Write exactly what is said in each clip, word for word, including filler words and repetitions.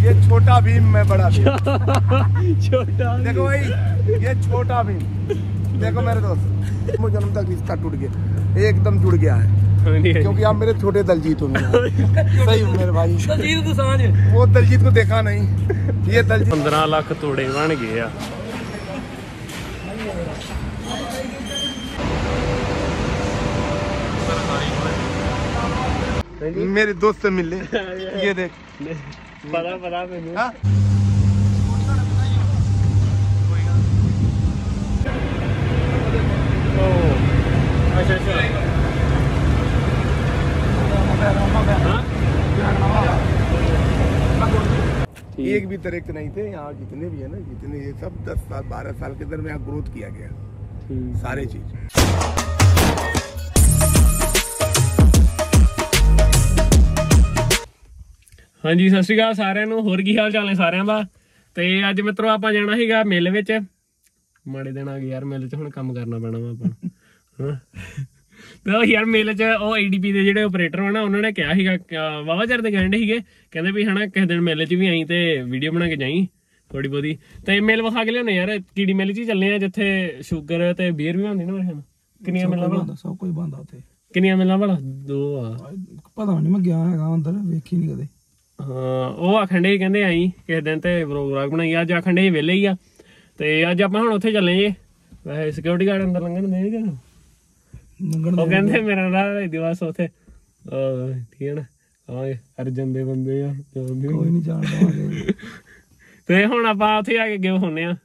ये छोटा भीम, मैं बड़ा भीम। छोटा देखो भाई, ये छोटा भीम। देखो मेरे दोस्त, मुझे जन्म तक रिश्ता टूट गया, एकदम जुड़ गया है, क्योंकि आप मेरे छोटे दलजीत हो। सही हो मेरे भाई। दलजीत दोसांझ, वो दलजीत को देखा नहीं, ये दलजीत। पंद्रह लाख तोड़े बन गए आ। मेरे दोस्त से मिल ले। ये देख, पता पता मैंने। हाँ? अच्छा अच्छा। एक भी तरह नहीं थे यहाँ, जितने भी है ना, जितने ये सब दस साल बारह साल के अंदर में यहाँ ग्रोथ किया गया सारे चीज। हाँ जी, सत श्री अकाल सारिਆਂ ਨੂੰ। ਹੋਰ ਕੀ ਹਾਲ ਚਾਲ ਨੇ ਸਾਰਿਆਂ ਦਾ। ਤੇ ਅੱਜ ਮਿੱਤਰੋ ਆਪਾਂ ਜਾਣਾ ਸੀਗਾ ਮਿਲ ਵਿੱਚ। ਮਾੜੇ ਦਿਨ ਆ ਗਏ ਯਾਰ, ਮਿਲ 'ਚ ਹੁਣ ਕੰਮ ਕਰਨਾ ਪੈਣਾ ਵਾ ਆਪਾਂ ਹਾਂ। ਤੇ ਉਹ ਯਾਰ ਮਿਲ 'ਚ ਉਹ ਏ ਡੀ ਪੀ ਦੇ ਜਿਹੜੇ ਆਪਰੇਟਰ ਵਾ ਨਾ, ਉਹਨਾਂ ਨੇ ਕਿਹਾ ਸੀਗਾ ਵਾਹਵਾ ਚਿਰ ਦੇ ਕਹਿੰਦੇ ਸੀਗੇ, ਕਹਿੰਦੇ ਵੀ ਹਨਾ ਕਿਸੇ ਦਿਨ ਮਿਲ 'ਚ ਵੀ ਆਈ ਤੇ ਵੀਡੀਓ ਬਣਾ ਕੇ ਜਾਈ ਥੋੜੀ ਬਹੁਤੀ। ਤੇ ਮਿਲ ਵਿਖਾ ਕੇ ਲਿਆਉਣੇ ਯਾਰ, ਕੀੜੀ ਮਿਲ 'ਚ ਹੀ ਚੱਲੇ ਆ ਜਿੱਥੇ ਸ਼ੂਗਰ ਤੇ ਬੀਅਰ ਵੀ ਹੁੰਦੀ ਨਾ। ਮੇਰੇ ਕਿੰਨੀਆਂ ਮਿਲਾਂ ਭਲਾ? ਸਭ ਕੁਝ ਬੰਦਾ ਉੱਥੇ। ਕਿੰਨੀਆਂ ਮਿਲਾਂ ਭਲਾ? ਦੋ ਆ। ਪਤਾ ਨਹੀਂ, ਮੈਂ ਗਿਆ ਹੈਗਾ ਅੰਦਰ, ਵੇਖੀ ਨਹੀਂ ਕਦੇ। ਹਾਂ, ਉਹ ਆਖਣ ਡੇ ਕਹਿੰਦੇ ਆਈ ਕਿਸੇ ਦਿਨ ਤੇ ਵਲੋਗ ਵਲਾਗ ਬਣਾਈ। ਅੱਜ ਆਖਣ ਡੇ ਵਿਹਲੇ ਹੀ ਆ ਤੇ ਅੱਜ ਆਪਾਂ ਹੁਣ ਉੱਥੇ ਚੱਲੇ ਜੇ। ਵੈਸੇ ਸਿਕਿਉਰਿਟੀ ਗਾਰਡ ਅੰਦਰ ਲੰਘਣ ਦੇ ਕਿ ਉਹ ਕਹਿੰਦੇ ਮੇਰਾ ਰਾਹ ਦਿਵਸ ਉੱਥੇ ਠੀਕ ਹੈ ਨਾ, ਆਵਾਂਗੇ ਅਰਜਨ ਦੇ ਬੰਦੇ ਆ, ਕੋਈ ਨਹੀਂ ਜਾਣਦਾ। ਤੇ ਹੁਣ ਆਪਾਂ ਉੱਥੇ ਆ ਕੇ ਅੱਗੇ ਹੁੰਨੇ ਆ।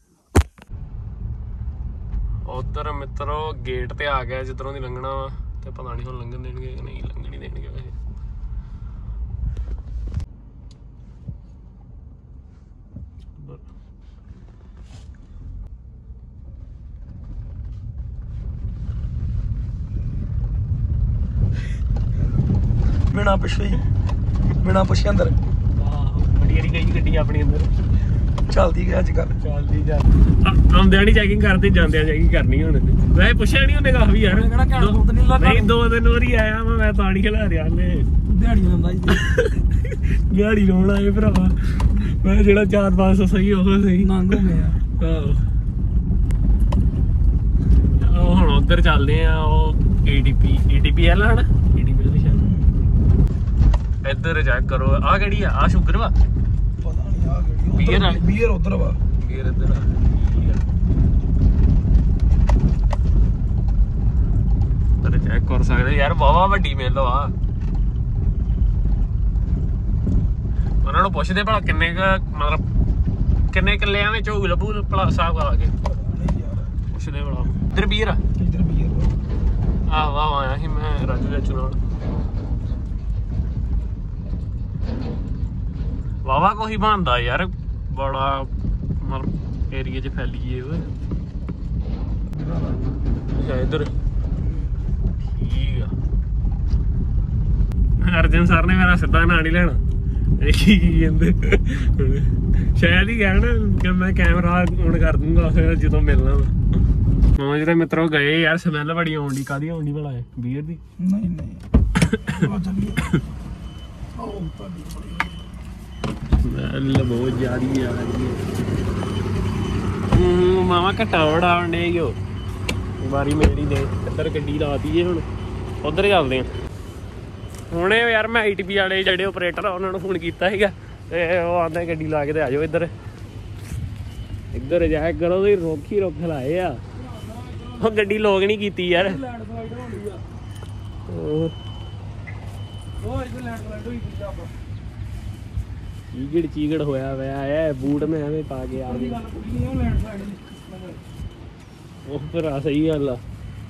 ਉਧਰ ਮਿੱਤਰੋ ਗੇਟ ਤੇ ਆ ਗਿਆ ਜਿੱਧਰੋਂ ਦੀ ਲੰਘਣਾ ਵਾ, ਤੇ ਪਤਾ ਨਹੀਂ ਹੁਣ ਲੰਘਣ ਦੇਣਗੇ ਕਿ ਨਹੀਂ ਲੰਘਣ ਹੀ ਦੇਣਗੇ। ਵੈਸੇ ਬਿਨਾ ਪੁੱਛੇ ਬਿਨਾ ਪੁੱਛੇ ਅੰਦਰ ਬੜੀ ਵਾਰੀ ਗਈ ਗੱਡੀ ਆਪਣੀ ਅੰਦਰ ਚੱਲਦੀ ਗਿਆ ਅੱਜ ਕੱਲ। ਚੱਲਦੀ ਜਾ ਆਉਂਦਿਆਂ ਨੀ ਚੈਕਿੰਗ ਕਰਦੇ, ਜਾਂਦਿਆਂ ਚੈਕਿੰਗ ਕਰਨੀ ਹੁਣ। ਵੈਸੇ ਪੁੱਛਿਆ ਨੀ ਉਹਨੇ ਕਾਫੀ ਯਾਰ, ਨਹੀਂ ਦੋ ਦਿਨ ਵਾਰੀ ਆਇਆ ਵਾ ਮੈਂ, ਤਾਂ ਨੀ ਖਿਲਾ ਰਿਹਾ ਉਹਨੇ। ਦਿਹਾੜੀ ਲਾਉਂਦਾ ਜੀ, ਦਿਹਾੜੀ ਲਾਉਣ ਆਏ ਭਰਾਵਾ। ਮੈਂ ਜਿਹੜਾ ਚਾਰ ਪੰਜ ਸੌ ਸਹੀ ਉਹ ਸਹੀ ਨੰਗ ਹੋ ਗਿਆ। ਆਹੋ ਹੁਣ ਉੱਧਰ ਚੱਲਦੇ ਆ, ਉਹ A D P A D P L ਹਨਾ, ਏ ਡੀ ਪੀ ਐਲ ਦੀ ਸ਼ਾਇਦ। ਇੱਧਰ ਚੈੱਕ ਕਰੋ, ਆਹ ਕਿਹੜੀ ਆ? ਆਹ ਸ਼ੂਗਰ ਵਾ? ਪਤਾ ਨਹੀਂ ਆ ਕਿਹੜੀ। ਬੀਅਰ ਆ? ਬੀਅਰ ਉਧਰ ਵਾ, ਬੀਅਰ ਇੱਧਰ ਆ। ਇੱਧਰ ਚੈੱਕ ਕਰ ਸਕਦੇ ਯਾਰ, ਵਾਹਵਾ ਵੱਡੀ ਮਿਲ ਵਾ। ਉਹਨਾਂ ਨੂੰ ਪੁੱਛਦੇ ਭਲਾ ਕਿੰਨੇ ਕ ਮਤਲਬ ਕਿੰਨੇ ਕਿੱਲਿਆਂ ਵਿੱਚ ਹੋਊ ਲੱਭੂ ਭਲਾ ਹਿਸਾਬ ਕਰਾ ਕੇ ਪੁੱਛਦੇ ਭਲਾ। ਇੱਧਰ ਬੀਅਰ ਆ? ਇੱਧਰ ਬੀਅਰ। ਆਹ ਵਾਹ ਆਇਆ ਸੀ ਮੈਂ ਰਾਜੂ ਵਿੱਚ ਨਾਲ। ਵਾਵਾ ਕੋਈ ਬਣਦਾ ਯਾਰ, ਬੜਾ ਮਤਲਬ ਏਰੀਏ 'ਚ ਫੈਲੀਏ ਓਏ। ਇੱਧਰ ਠੀਕ ਆ। ਅਰਜਨ ਸਰ ਨੇ ਮੇਰਾ ਸਿੱਧਾ ਨਾਂ ਨਹੀਂ ਲੈਣਾ, ਇਹ ਕੀ ਕਹਿੰਦੇ ਸ਼ਾਇਦ ਹੀ ਕਹਿਣ ਕਿ ਮੈਂ ਕੈਮਰਾ ਔਨ ਕਰ ਦੂੰਗਾ ਫਿਰ ਜਦੋਂ ਮਿਲਣਾ ਵਾ। ਮਾਮਾ ਜਿਹੜੇ ਮਿੱਤਰੋ ਗਏ ਯਾਰ, ਸਮੈਲ ਬੜੀ ਆਉਣ ਦੀ। ਕਾਹਦੀ ਆਉਣ ਦੀ ਭਲਾ ਹੈ? ਬੀਅਰ ਦੀ? ਨਹੀਂ ਨਹੀਂ ਸਮੈਲ ਬਹੁਤ ਜ਼ਿਆਦੀ ਆ ਰਹੀ ਹੈ। ਮਾਮਾ ਘਟਾ ਵੜਾਉਣ ਡੇ ਓ ਵਾਰੀ ਮੇਰੀ ਦੇ। ਇੱਧਰ ਗੱਡੀ ਲਾਤੀ ਹੁਣ, ਉੱਧਰ ਚੱਲਦੇ ਆ ਹੁਣੇ ਯਾਰ। ਮੈਂ ਆਈ ਟੀ ਪੀ ਵਾਲੇ ਜਿਹੜੇ ਆਪਰੇਟਰ ਆ ਉਹਨਾਂ ਨੂੰ ਫੋਨ ਕੀਤਾ ਸੀਗਾ, ਤੇ ਉਹ ਆਉਂਦੇ ਗੱਡੀ ਲਾ ਕੇ ਤੇ ਆ ਜਾਓ ਇੱਧਰ। ਇੱਧਰ ਜਾਇਆ ਕਰੋ, ਤੁਸੀਂ ਰੁੱਖ ਹੀ ਰੁੱਖ ਲਾਏ ਆ। ਉਹ ਗੱਡੀ ਲੋਕ ਨਹੀਂ ਕੀਤੀ ਯਾਰ। ਚੀਗੜ ਚੀਗੜ ਹੋਇਆ ਹੋਇਆ ਹੈ, ਬੂਟ ਮੈਂ ਐਵੇਂ ਪਾ ਕੇ ਆ ਗਈ। ਉਹ ਭਰਾ ਸਹੀ ਗੱਲ ਆ।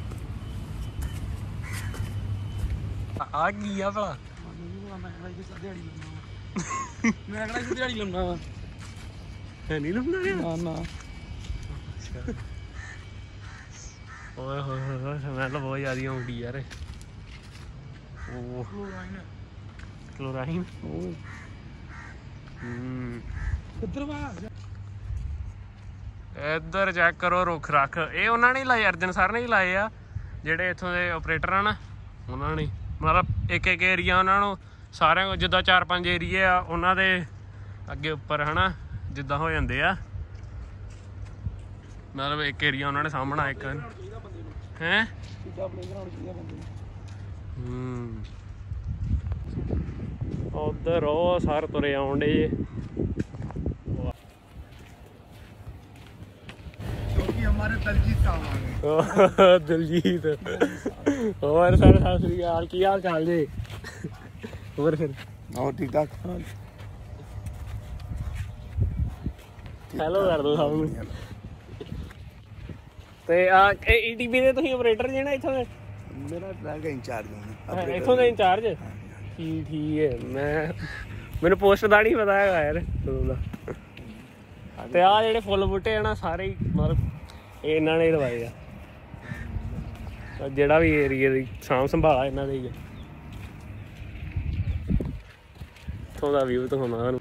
ਆ ਕੀ ਆ ਭਲਾ? ਮੈਂ ਕਿਹੜਾ ਦਿਹਾੜੀ ਲਾਉਣਾ ਵਾ? ਹੈ ਨਹੀਂ ਲਾਉਣਾ ਨਾ ਨਾ। ਓਏ ਹੋਏ ਹੋਏ, ਸਮੈਲ ਬਹੁਤ ਜ਼ਿਆਦਾ ਆਉਂਦੀ ਯਾਰ। ਉਹ ਕਲੋਰਾਈਨ। ਉਹ ਹੂੰ ਕਿੱਧਰ ਵਾ? ਇੱਧਰ ਚੈੱਕ ਕਰੋ ਰੁੱਖ ਰੱਖ। ਇਹ ਉਹਨਾਂ ਨੇ ਲਾਏ, ਅਰਜਨ ਸਰ ਨੇ ਹੀ ਲਾਏ ਆ, ਜਿਹੜੇ ਇੱਥੋਂ ਦੇ ਆਪਰੇਟਰ ਆ ਨਾ ਉਹਨਾਂ ਨੇ। ਮਤਲਬ ਇੱਕ ਇੱਕ ਏਰੀਆ ਉਹਨਾਂ ਨੂੰ ਸਾਰਿਆਂ ਕੋਲ, ਜਿੱਦਾਂ ਚਾਰ ਪੰਜ ਏਰੀਏ ਆ ਉਹਨਾਂ ਦੇ ਅੱਗੇ ਉੱਪਰ ਹਨਾ ਜਿੱਦਾਂ ਹੋ ਜਾਂਦੇ ਆ ਮਤਲਬ ਇੱਕ ਏਰੀਆ ਉਹਨਾਂ ਨੇ ਸਾਹਮਣਾ ਇੱਕ ਹੈ ਹੂੰ ਉਧਰ ਉਹ ਸਾਰੇ ਤੁਰੇ ਆਉਣ ਡੇ ਜੇ हमारे दलजीत साहब आ गए दलजीत और सर सत श्री अकाल की हाल चाल जी और फिर और ठीक ठाक हेलो कर दो सब ਨੂੰ ਤੇ ਆ ਈਟੀਪੀ ਦੇ ਤੁਸੀਂ ਆਪਰੇਟਰ ਜੇ ਨਾ ਇੱਥੋਂ ਦੇ ਮੇਰਾ ਟਰੱਕ ਦਾ ਇੰਚਾਰਜ ਹਾਂ ਇੱਥੋਂ ਦਾ ਇੰਚਾਰਜ ਠੀਕ ਠੀਕ ਹੈ ਮੈਂ ਮੈਨੂੰ ਪੋਸਟ ਦਾ ਨਹੀਂ ਪਤਾ ਹੈਗਾ ਯਾਰ ਤੇ ਆ ਜਿਹੜੇ ਫੁੱਲ ਬੂਟੇ ਆ ਨਾ ਸਾਰੇ ਮਤਲਬ ਇਹਨਾਂ ਨੇ ਲਵਾਏ ਆ ਜਿਹੜਾ ਵੀ ਏਰੀਏ ਦੀ ਸਾਂਭ ਸੰਭਾਲਾ ਇਹਨਾਂ ਦੇ ਹੀ ਆ ਇੱਥੋਂ ਦਾ ਵਿਊ ਦਿਖਾਉਣਾ ਤੁਹਾਨੂੰ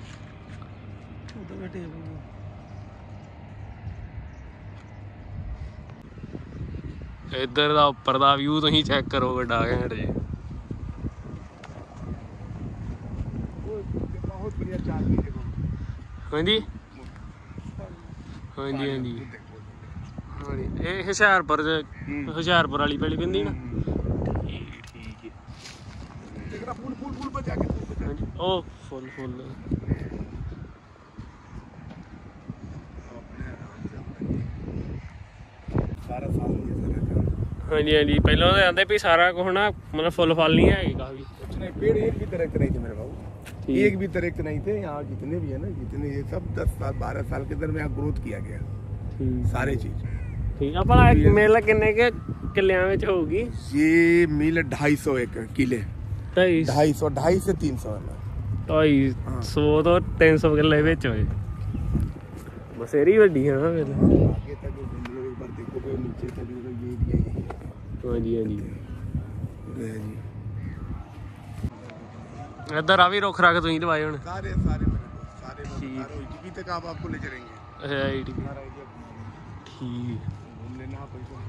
ਇੱਧਰ ਦਾ ਉੱਪਰ ਦਾ ਵਿਊ ਤੁਸੀਂ ਚੈੱਕ ਕਰੋ ਵੱਡਾ ਘੈਂਟ ਜੀ ਬਹੁਤ ਵਧੀਆ ਚਾਲ ਹੈ ਹਾਂਜੀ ਹਾਂਜੀ ਹਾਂਜੀ ਇਹ ਹੁਸ਼ਿਆਰਪੁਰ ਹੁਸ਼ਿਆਰਪੁਰ ਵਾਲੀ ਪੈਲੀ ਪੈਂਦੀ ਨਾ ਠੀਕ ਠੀਕ ਹੈ ਫੁੱਲ ਫੁੱਲ ਫੁੱਲ ਬਚਾ ਕੇ ਹਾਂਜੀ ਉਹ ਫੁੱਲ ਫੁੱਲ ਸਾਰਾ ਸਾਲ ਹਾਂਜੀ ਹਾਂਜੀ ਪਹਿਲਾਂ ਤਾਂ ਆਂਦੇ ਵੀ ਸਾਰਾ ਕੁਛ ਨਾ मतलब फुल फल नहीं है काफी नहीं पेड़ एक भी दरख्त नहीं थे मेरे बाबू एक भी दरख्त नहीं थे यहाँ जितने भी है ना जितने ये सब दस साल बारह साल के अंदर में यहाँ ग्रोथ किया गया सारे चीज ठीक है भला मिल किन्ने के किलियां विच होगी ये मिल ढाई सौ एकड़ किले ढाई सौ ढाई से तीन सौ ढाई सौ तो तीन सौ किले विच होए बसेरी वड्डी है ना फिर आगे तक एक बार देखो नीचे तक ये एरिया हाँ जी हाँ जी जी इधर आ भी रुख रख तुम दवाए हूँ सारे सारे सारे सारे ईटीपी तक आप आपको ले चलेंगे अच्छा ईटीपी ठीक घूमने ना पैसा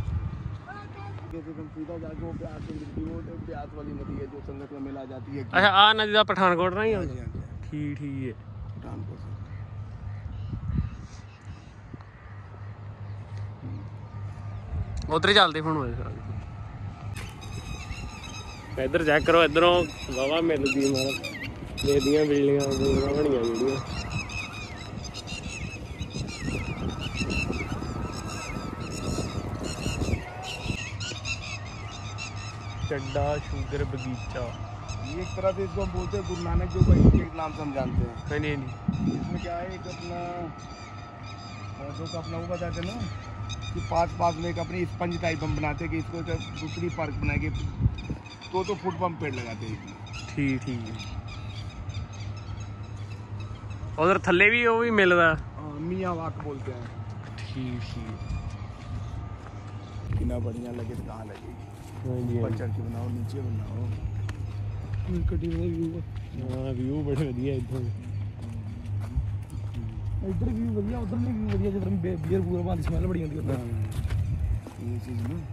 तुम सीधा जाके वो प्यास वो प्यास वाली नदी है जो संगत में मिला जाती है अच्छा आ नदी का पठानकोट ना ही ठीक ठीक है पठानकोट उधर ही चलते फोन इधर चेक करो इधरों वावा मिलती मतलब दियां बिल्डिंगां बनिया जेहड़ियां चड्डा शुगर बगीचा ये एक तरह से इसको हम बोलते हैं गुरु नानक जो भाई के नाम से हम जानते हैं हाँ जी इसमें क्या है एक अपना जो का अपना वो बताते हैं ना कि पास पास में एक अपनी स्पंज टाइप हम बनाते हैं कि इसको जब दूसरी पार्क बनाएंगे तो तो फुट पंप पेड़ लगाते हैं ठीक ठीक उधर थल्ले भी वो भी मिलता मियाँ वाक बोलते हैं ठीक ठीक कितना बढ़िया लगे तो कहाँ लगेगी हाँ जी ऊपर चढ़ के बनाओ नीचे बनाओ हाँ व्यू बड़े वधिया इधर इधर व्यू बढ़िया उधर भी व्यू बढ़िया जिधर बियर पूरा बांध स्मेल बड़ी आती है ये चीज ना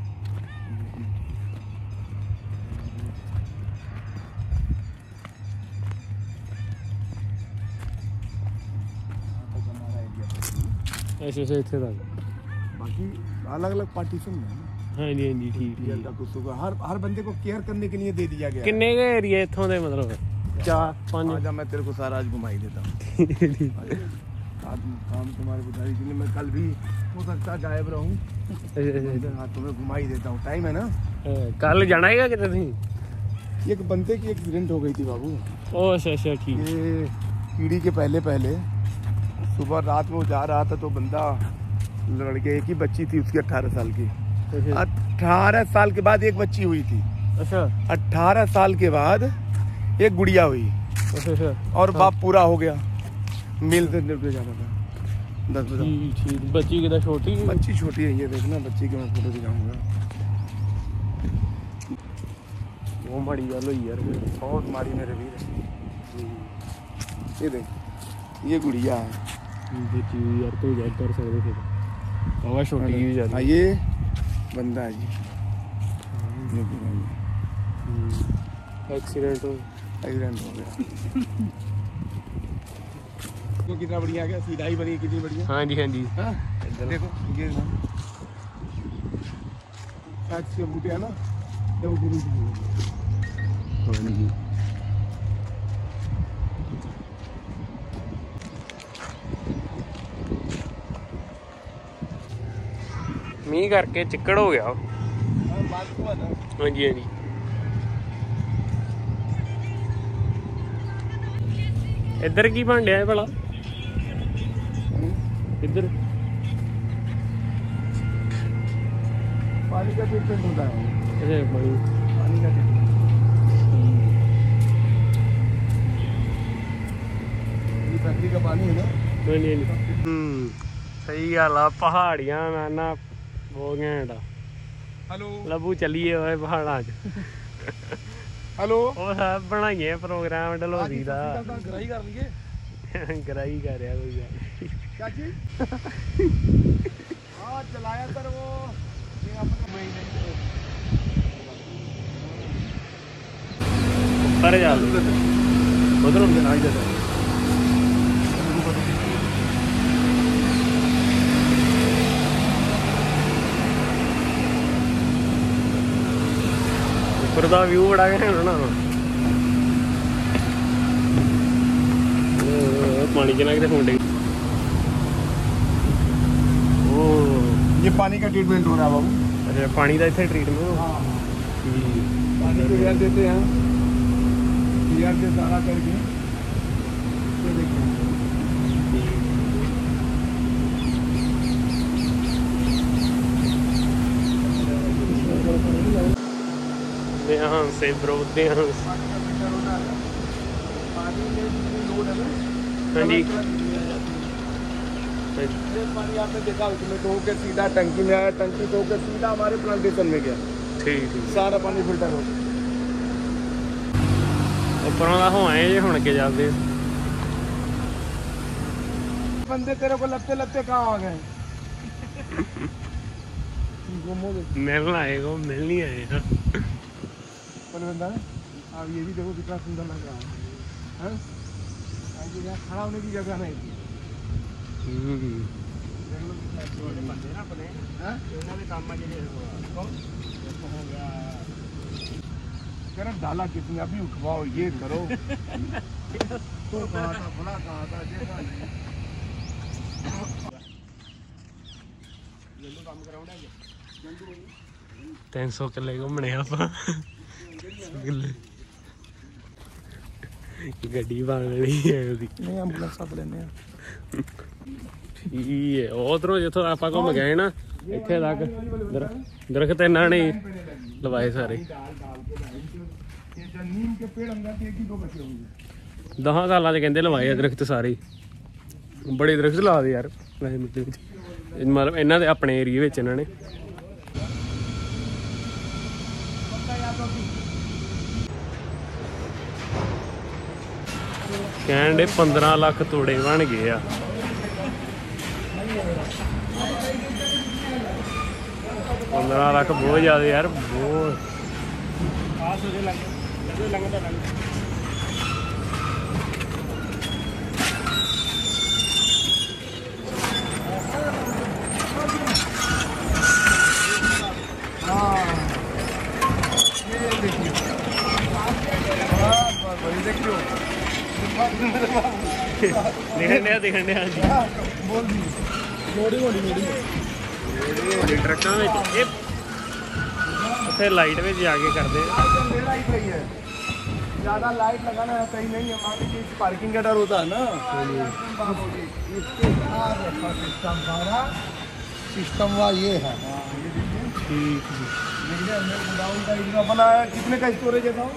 ऐसे ऐसे इतने तक बाकी अलग अलग पार्टीशन है हाँ जी हाँ जी ठीक केयर का कुछ होगा हर हर बंदे को केयर करने के लिए दे दिया गया किन्ने के एरिया इथों दे मतलब चार पांच आजा मैं तेरे को सारा आज घुमाई देता हूँ आज काम तुम्हारे बुझाई के लिए मैं कल भी हो सकता है गायब रहूँ हाँ तुम्हें घुमाई देता हूँ टाइम है ना कल जाना है कितने थी एक बंदे की एक्सीडेंट हो गई थी बाबू ओ अच्छा अच्छा ठीक ये कीड़ी के पहले पहले सुबह रात में वो जा रहा था तो बंदा लड़के एक ही बच्ची थी उसकी अट्ठारह साल की अट्ठारह साल के बाद एक बच्ची हुई थी अच्छा अट्ठारह साल के बाद एक गुड़िया हुई अच्छा और बाप पूरा हो गया मिल से पे जाना था दस बजे ठीक ठीक बच्ची कितना छोटी बच्ची छोटी है ये देखना बच्ची की मैं फोटो दिखाऊंगा वो माड़ी गल हुई यार बहुत माड़ी मेरे वीर ये देख ये गुड़िया है बच्ची यार तो चेक कर सकते फिर बाबा छोटी भी जा हाँ ये बंदा है जी एक्सीडेंट हो एक्सीडेंट हो गया देखो कितना बढ़िया आ गया, सीधा ही बनी कितनी बढ़िया। हाँ जी हाँ जी हाँ देखो ये अच्छे बूटे है ना, देखो गुरु हाँ जी। मींह करके चिक्कड़ हो गया। बात हुआ ना। हाँ जी हाँ जी। इधर की बन रहा है भला? इधर पानी का ट्रीटमेंट होता है। अच्छा पानी पानी का ट्रीटमेंट ये फैक्ट्री का पानी है ना। हाँ जी हाँ जी। हम्म सही गल आ। पहाड़ियां ना ना वो घैंट आ। हेलो लबू चलिए ओए पहाड़ां च। हेलो ਉਹ ਸਭ ਬਣਾਈਏ ਪ੍ਰੋਗਰਾਮ ਡਲਹੌਜ਼ੀ ਦਾ। ਗਰਾਈ ਕਰ ਲਈਏ। ਗਰਾਈ ਕਰ ਰਿਹਾ ਕੋਈ ਗੱਲ। क्या चीज? हाँ चलाया सर वो ये अपने महीने ਉੱਪਰ ਜਾ ਉਧਰ ਹੁੰਦੇ ਨਾ ਇਧਰ। ਉੱਪਰ ਦਾ ਵਿਊ ਬੜਾ ਘੈਂਟ ਹੋਣਾ। ਉਹ ਪਾਣੀ ਕਿੰਨਾ ਕਿਤੇ ਹੁੰਦੇ। ये पानी का ट्रीटमेंट हो रहा है बाबू। अच्छा पानी का इतने ट्रीटमेंट। हाँ पानी को एयर देते हैं, एयर से सारा करके ये देखिए। यहाँ से ब्रोद यहाँ पानी का फिल्टर होता है, पानी में जितनी लोड है ना। हाँ जी ये पानी आपने देखा उसमें तो होकर सीधा टंकी में आया, टंकी तो होकर सीधा हमारे प्लांटेशन में गया। ठीक ठीक। सारा पानी फिल्टर हो ਉੱਪਰੋਂ ਦਾ ਹੋਏ ਜੇ ਹੁਣ ਕੇ ਜਾਂਦੇ। बंदे तेरे को लगते लगते कहाँ आ गए? मिलने आए को मिल नहीं आए। पर बंदा है अब ये भी देखो कितना सुंदर लग रहा है। हाँ? यहाँ खड़ा होने की जगह नहीं। डाला कितनी अभी उठवाओ ये करो। तो कहा था भला कहा था देखा नहीं। तीन सौ किले घूमने आप किले गड्डी पानी है ਨਹੀਂ ਐਂਬੂਲੈਂਸ ਸੱਦ ਲੈਨੇ ਆ। ਠੀਕ ਹੈ। ਉਧਰੋਂ ਜਿੱਥੋਂ ਆਪਾਂ ਘੁੰਮ ਗਏ ਨਾ ਇੱਥੇ ਤੱਕ ਦਰਖਤ ਇਹਨਾਂ ਨੇ ਲਵਾਏ ਸਾਰੇ। नीम के पेड़ अंदर एक ही दो बचे होंगे। दस साल ਚ ਕਹਿੰਦੇ ਲਵਾਏ ਆ ਦਰਖਤ ਸਾਰੇ। ਬੜੇ ਦਰਖਤ ਲਾ ਦੇ ਯਾਰ ਵੈਸੇ ਮਿੱਟੀ ਵਿੱਚ, ਮਤਲਬ ਇਹਨਾਂ ਦੇ ਆਪਣੇ ਏਰੀਏ ਵਿੱਚ ਇਹਨਾਂ ਨੇ। ਕਹਿੰਦੇ पंद्रह ਲੱਖ ਤੋੜੇ ਬਣ ਗਏ ਆ। पंद्रह ਲੱਖ ਬਹੁਤ ਜ਼ਿਆਦਾ ਯਾਰ ਬਹੁਤ। दिखन दिया दिखन दिया बोल दी ਲੋੜੀ ਹੋਣੀ ਮੇਰੀ। ट्रकों में उत्थे लाइट में जाके करते लाइट रही है, ज्यादा लाइट लगाना सही नहीं है। हमारे की पार्किंग का डर होता है ना। इसके साथ रखा सिस्टम सारा सिस्टम हुआ ये है। ठीक देखिए हमने गोडाउन का एरिया बनाया। कितने का स्टोरेज है था?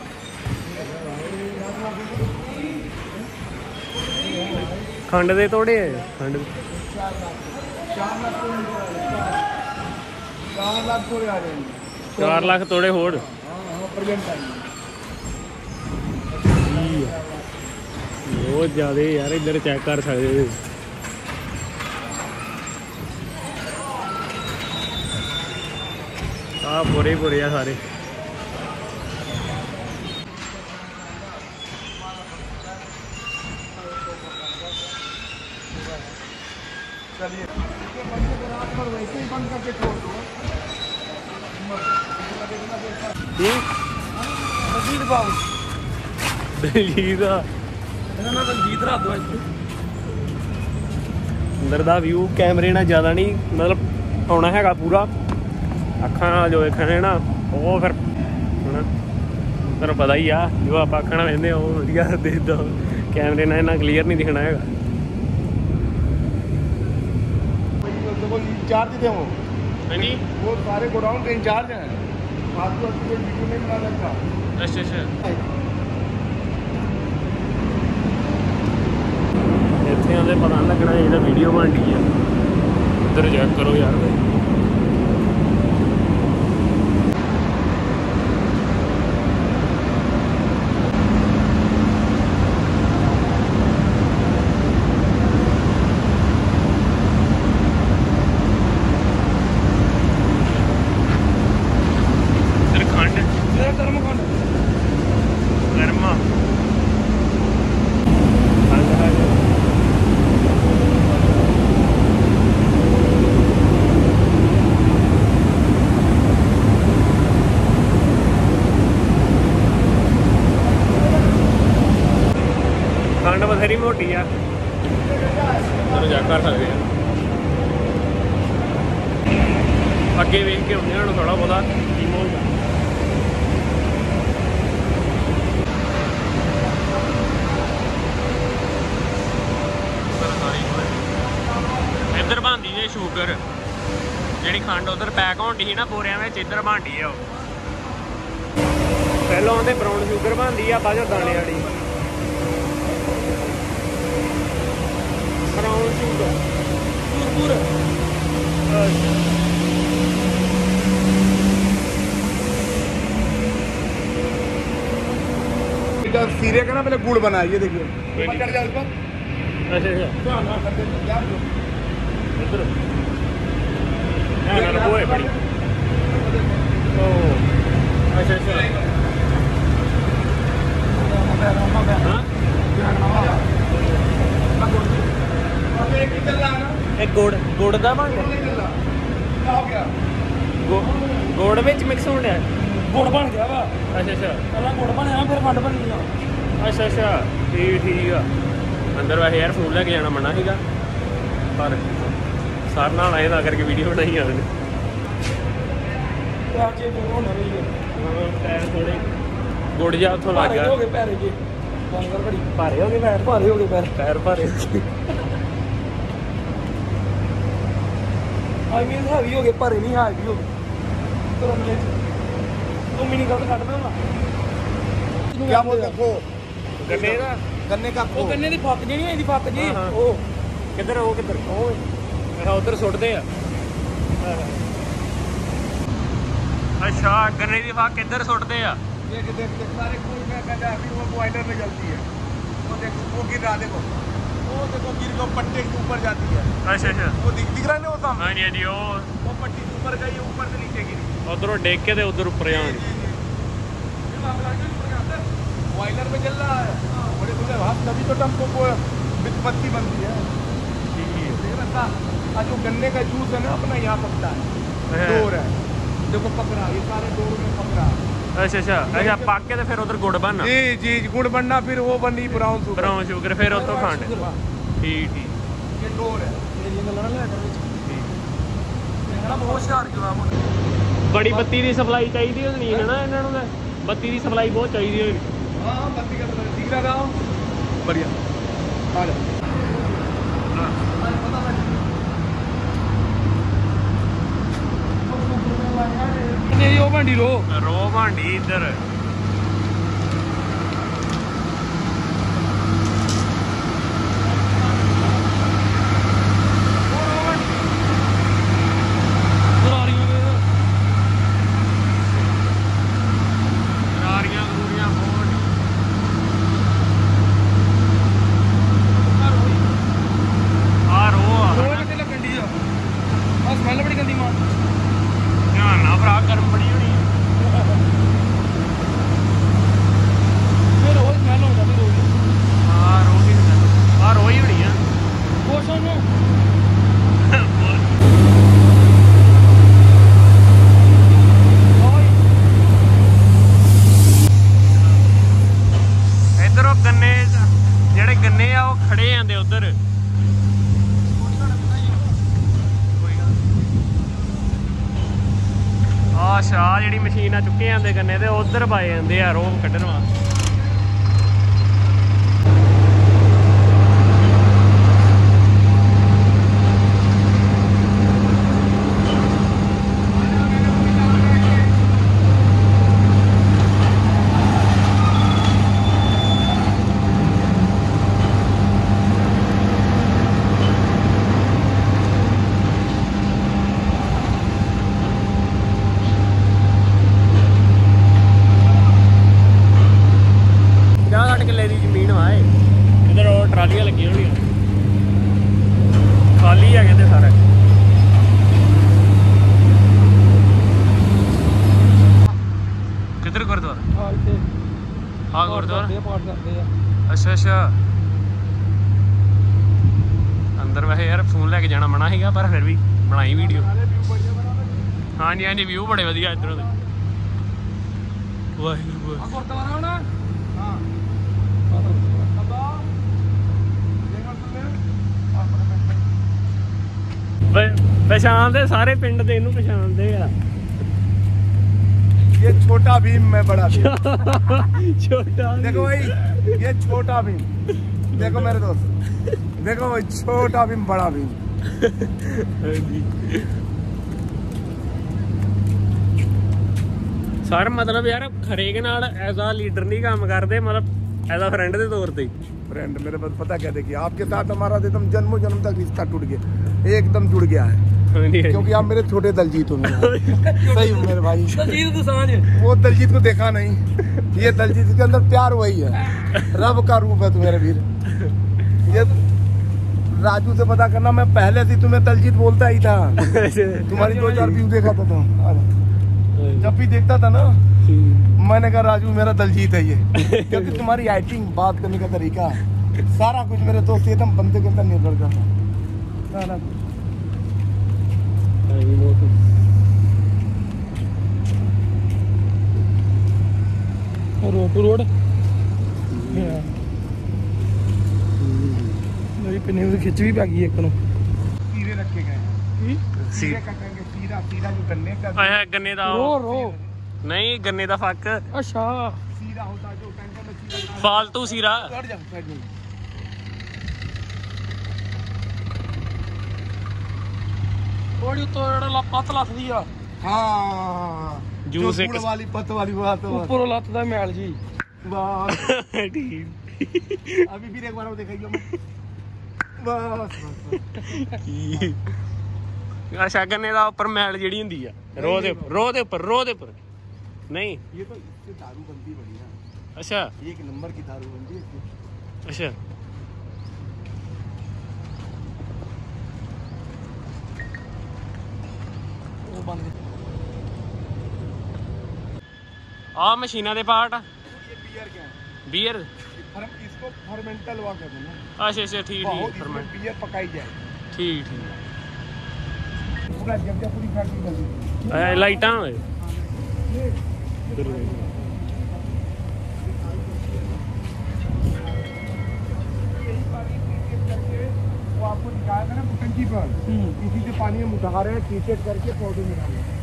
खंड दे तोड़े खंड चार लाख चार लाख थोड़े आ जाएंगे। चार लाख तोड़े होड़। हाँ हाँ प्रेजेंट टाइम बहुत ज़्यादा यार। इधर चेक कर सकते आ बुरे बुरे आ सारे। चलिए रात भर वैसे ही बंद करके छोड़ दो। दलजीत बाबू ਦਲਜੀਤ ਇਹਨਾਂ ਨਾਲ ਦਲਜੀਤ ਰੱਖ ਦੋ ਇੱਥੇ। ਅੰਦਰ ਦਾ ਵਿਊ ਕੈਮਰੇ ਨਾਲ ਜ਼ਿਆਦਾ ਨਹੀਂ ਮਤਲਬ ਆਉਣਾ ਹੈਗਾ ਪੂਰਾ। ਅੱਖਾਂ ਨਾਲ ਜੋ ਵੇਖਣੇ ਨਾ ਉਹ ਫਿਰ ਹਨਾ ਤੁਹਾਨੂੰ ਪਤਾ ਹੀ ਆ ਜੋ ਆਪਾਂ ਅੱਖਾਂ ਨਾਲ ਵੇਖਦੇ ਉਹ ਵਧੀਆ ਦਿਖਦਾ ਕੈਮਰੇ ਨਾਲ ਇੰਨਾ ਕਲੀਅਰ ਨਹੀਂ ਦਿਖਣਾ ਹੈਗਾ। वो इंचार्ज थे वो ਹਾਂਜੀ वो सारे गोडाउन के इंचार्ज हैं। फालतू आपको कोई वीडियो नहीं बना सकता। ਅੱਛਾ ਅੱਛਾ ਇੱਥੇ ਆਉਂਦੇ ਪਤਾ ਨੀ ਲੱਗਣਾ ਇਹਦਾ ਵੀਡੀਓ ਬਣਦੀ ਆ। ਇੱਧਰ ਚੈੱਕ ਕਰੋ ਯਾਰ ਮੇਰਾ ਕਰਮ ਖੰਡ ਗਰਮਾ ਖੰਡ ਬਥੇਰੀ ਮੋਟੀ ਆ ਚਲੋ ਜਾ ਕਰ ਸਕਦੇ ਆ ਅੱਗੇ ਵੇਖ ਕੇ ਹੁੰਦੇ ਹੁਣ ਥੋੜਾ ਬਹੁਤਾ ਕੀ ਮੋਲ ਇੱਧਰ ਬਣਦੀ ਜੇ ਸ਼ੂਗਰ ਜਿਹੜੀ ਖੰਡ ਉਧਰ ਪੈਕ ਹੋਣੀ ਸੀ ਨਾ ਬੋਰਿਆਂ ਵਿੱਚ ਇੱਧਰ ਬਣਦੀ ਆ ਉਹ ਪਹਿਲਾਂ ਉਹਦੇ ਬਰਾਊਨ ਸ਼ੂਗਰ ਬਣਦੀ ਆ ਬਾਅਦ ਚੋਂ ਦਾਣੇ ਵਾਲੀ ਬਰਾਊਨ ਸ਼ੂਗਰ ਪੂਰ इधर सीरे का ना पहले गुड़ बना ये देखिए कोई ऊपर नहीं। चढ़ जाओ ऊपर। ਅੱਛਾ ਅੱਛਾ हाँ, हाँ, करते हैं, ध्यान दो। ਇੱਧਰ ਇਹ ਨਾਲ ਬੋਏ ਬੜੀ ਉਹ ਅੱਛਾ ਅੱਛਾ ਹਾਂ अब एक ही चल रहा है ना? ਇਹ ਗੁੜ ਗੁੜ ਦਾ ਬਣ नहीं चल रहा। क्या हो गया? ਗਿਆ ਗੁੜ ਵਿੱਚ ਮਿਕਸ ਹੋਣ ਡਿਆ ਗੁੜ ਬਣ ਗਿਆ ਵਾ। ਅੱਛਾ ਅੱਛਾ ਪਹਿਲਾਂ ਗੁੜ ਬਣਿਆ ਫਿਰ ਖੰਡ ਬਣੀ ਆ। ਅੱਛਾ ਅੱਛਾ ਠੀਕ ਠੀਕ ਆ ਅੰਦਰ ਵੈਸੇ ਯਾਰ ਫੋਨ ਲੈ ਕੇ ਜਾਣਾ ਮਨਾ ਸੀਗਾ ਪਰ ਸਰ ਨਾਲ ਆਏ ਤਾਂ ਕਰਕੇ ਵੀਡੀਓ ਬਣਾਈ ਆ ਉਹਨੇ ਤੇ ਅੱਜ ਇਹ ਗੁੜ ਹੋਣਾ ਰਹੀ ਹੈ। ਪੈਰ ਥੋੜੇ ਗੁੜ ਜਾ ਉੱਥੋਂ ਲੱਗ ਭਾਰੇ ਗਿਆ ਹੋ ਗਏ ਪੈਰੇ ਜੀ। ਬੰਦ ਕਰ ਘੜੀ। ਭਾਰੇ ਹੋ ਗਏ ਪੈਰ ਭਾਰੇ ਹੋ ਗਏ ਪੈਰ। ਪੈਰ ਭਾਰੇ ਆਈ ਮੀਨ ਹੈਵੀ ਹੋ ਗਏ ਭਾਰੇ ਨਹੀਂ ਹੈਵੀ ਹੋ ਗਏ। ਤੁਰਨ ਦੇ ਤੂੰ ਮਿਨੀ ਗਲਤ ਕੱਢ ਦੇ ਨਾ। क्या बोलते हैं? खो ਗੰਨੇ ਦਾ गन्ने का खो। ਉਹ ਗੰਨੇ ਦੀ ਫੱਕ ਜਿਹੜੀ ਹੈ ਇਹਦੀ ਫੱਕ ਜੀ ਹਾਂ, ਹਾਂ। ਉਹ ਕਿੱਧਰ ਉਹ ਕਿੱਧਰ ਉਹ ਅੱਛਾ ਉਧਰ ਸੁੱਟਦੇ ਆ ਅੱਛਾ ਗੰਨੇ ਦੀ ਫਾਕ ਕਿੱਧਰ ਸੁੱਟਦੇ ਆ देख देख देख सारे गुड़ में गजा अभी वो बॉयलर में जलती है। वो देखो वो गिर रहा देखो वो देखो गिर के पट्टे के ऊपर जाती है। ਅੱਛਾ ਅੱਛਾ वो दिख दिख रहा है ना वो सामने ਹਾਂਜੀ ਹਾਂਜੀ ਉਹ वो पट्टी के ऊपर गई ऊपर से नीचे गिरी। ਉਧਰੋਂ ਡੇਕ ਕੇ ਤੇ ਉਧਰ ਉੱਪਰ ਜਾਣ बॉयलर में जल रहा है। बड़े बोले हाँ तभी तो टम्पो को वित्पत्ति बनती है। ये बता आज जो गन्ने का जूस है ना अपना यहाँ पकता है डोर है देखो पकड़ा ये सारे डोर में पकड़ा। ਅੱਛਾ ਅੱਛਾ ਅੱਛਾ ਪੱਕ ਕੇ ਤੇ ਫਿਰ ਉਧਰ ਗੁੜ ਬਣਨਾ जी जी गुड़ बनना फिर वो बनी ब्राउन शुगर। ਬਰਾਊਨ ਸ਼ੂਗਰ ਫਿਰ ਉੱਥੋਂ ਖੰਡ ਠੀਕ ਠੀਕ ये डोर है। ਮੇਰੀਆਂ ਗੱਲਾਂ ਨਾ ਲੈ ਕਰ ਵਿੱਚ ਇਹਨਾਂ ਬਹੁਤ ਹੁਸ਼ਿਆਰ ਜਵਾਬ ਹੁੰਦਾ। ਬੜੀ ਬੱਤੀ ਦੀ ਸਪਲਾਈ ਚਾਹੀਦੀ ਹੋਣੀ ਹੈ ਨਾ ਇਹਨਾਂ ਨੂੰ ਤਾਂ ਬੱਤੀ ਦੀ ਸਪਲਾਈ ਬਹੁਤ ਚਾਹੀਦੀ ਹੋਣੀ हाँ बत्ती का तो दिख रहा था बढ़िया आ जाओ। ਨਹੀਂ ਉਹ ਭਾਂਡੀ ਰੋ ਰੋ ਭਾਂਡੀ ਇੱਧਰ ਰਾਰੀਆਂ ਗਰੂਰੀਆਂ ਬਹੁਤ ਆ ਰੋ ਆ ਰੋ ਕਿੱਥੇ ਲੱਗਣ ਦੀ ਆ ਆ ਸਮੈਲ ਬੜੀ ਗੰਦੀ ਮਾਰ ਧਿਆਨ ਨਾਲ ਭਰਾ ਗਰਮ ਬੜੀ ਹੋਣੀ ਜਾਂਦੇ ਉਧਰ। ਆ ਸ਼ਾਹ ਜਿਹੜੀ ਮਸ਼ੀਨ ਆ ਚੁੱਕੇ ਜਾਂਦੇ ਗੰਨੇ ਤੇ ਉਧਰ ਪਾਏ ਜਾਂਦੇ ਆ ਰੋਹ ਕੱਢਣ ਵਾਸਤੇ। खाली है कहते सारे। किधर गुरुद्वारा? हाँ गुरुद्वारा। अच्छा अच्छा अंदर वैसे यार फोन लैके जाना मना है पर फिर भी बनाई वीडियो। हाँ जी हाँ जी व्यू बड़े वधिया इधरों दे। पहचानते सारे पिंड दे इनू पहचानते आ। ये छोटा भीम मैं बड़ा भीम। छोटा देखो भाई ये छोटा भीम, देखो मेरे दोस्त, देखो भाई छोटा भीम बड़ा भीम। सर मतलब यार खरे के नाल एज आ लीडर नहीं काम करते, मतलब एज आ फ्रेंड के तौर पे। फ्रेंड मेरे पास पता क्या, देखिए आपके साथ हमारा एकदम जन्मों जन्म तक रिश्ता टूट गया, एकदम जुड़ गया है, क्योंकि आप मेरे छोटे दलजीत हो। सही हो मेरे भाई। वो दलजीत को देखा नहीं, ये दलजीत के अंदर प्यार वही है, रब का रूप है तू मेरे वीर। ये राजू से पता करना, मैं पहले से तुम्हें दलजीत बोलता ही था। तुम्हारी दो चार व्यू देखा था तुम, जब भी देखता था ना मैंने कहा राजू मेरा दलजीत है ये, क्योंकि तुम्हारी एक्टिंग, बात करने का तरीका, सारा कुछ मेरे दोस्त एकदम बंदे के अंदर निर्भर करता सारा कुछ। रोड टू रोड मेरी पिन्नी खिच भी पै गई एक नु। सीरे रखे गए, सीरे का कहेंगे सीरा, सीरा जो गन्ने का, गन्ने दा रो रो नहीं गन्ने दा फक। अच्छा सीरा होता जो टैंकर में सीरा फालतू सीरा। हट जा साइड में। थोड़ी तो जड़ा पत लथदी आ। हां जूस जो एक गुड़ वाली पत वाली बात है, ऊपर लत दा मैल जी बस। ठीक अभी फिर एक बार वो दिखाइयो मैं, बस बस। अच्छा गन्ने दा उपर मैल जेड़ी हुंदी आ रोह दे उपर, रोह दे उपर, रोह दे उपर नहीं, ये तो इससे दारू बनती बढ़िया। अच्छा एक नंबर की दारू बनती है इसकी। अच्छा वो बंद आ मशीना दे पार्ट। ये बियर क्या है? बीयर। फर्म इसको फर्मेंटल हुआ कहते हैं ना। अच्छा अच्छा ठीक बहुत ठीक इसमें बियर पकाई जाए, ठीक ठीक। पूरा जब जब पूरी फैक्ट्री बनी। ए लाइटां होए वो आपको दिखाया था ना टंकी पर, इसी से पानी में उठा रहे हैं, ट्रीटेड करके पौधे में डाल रहे हैं।